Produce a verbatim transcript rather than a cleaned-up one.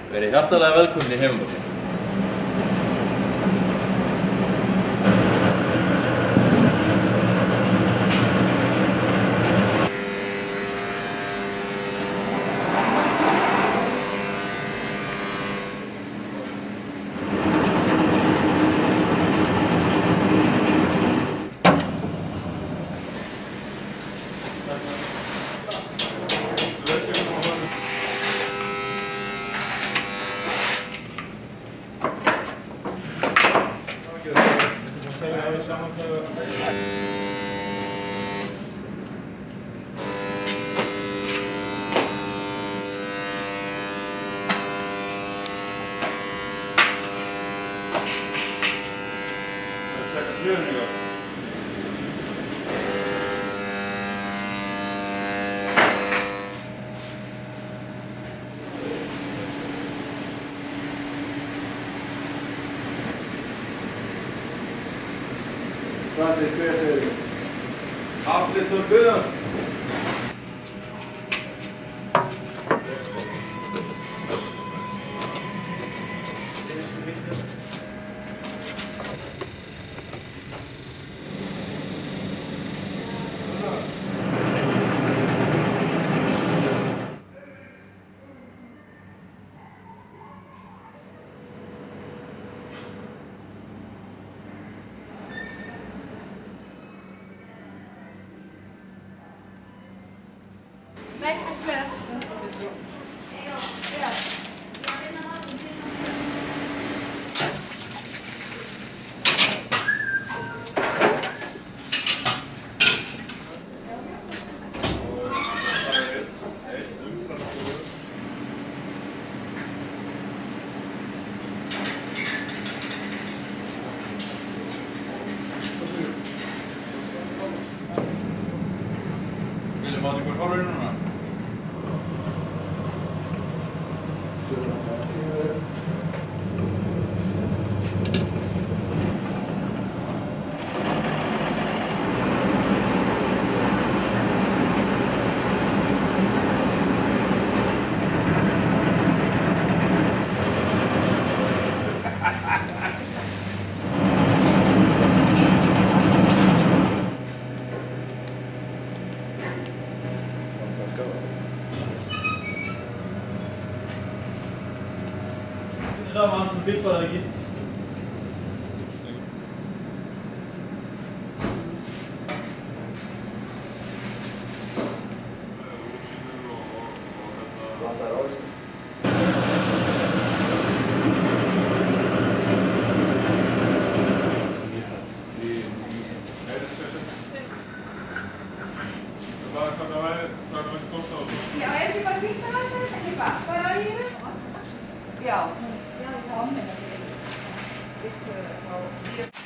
Verið hjartalega velkomin í Heimabókin. Hvað segir, hver segir þið? Afslutur Guðjón. Nej, tack för det. Ja. Vill du ha det kvar nu? Ini dah masuk pipa lagi. Vantar ávexti. Já, er ekki bara fínt að læta þetta ekki bara? Bara í hérna? Já, já, ég kom með þetta.